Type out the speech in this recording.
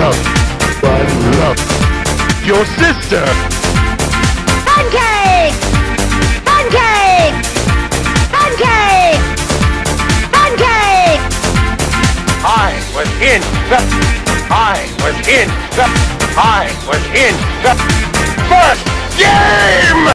love your sister. Pancake! Pancake! Pancake! Pancake! I was in the first game!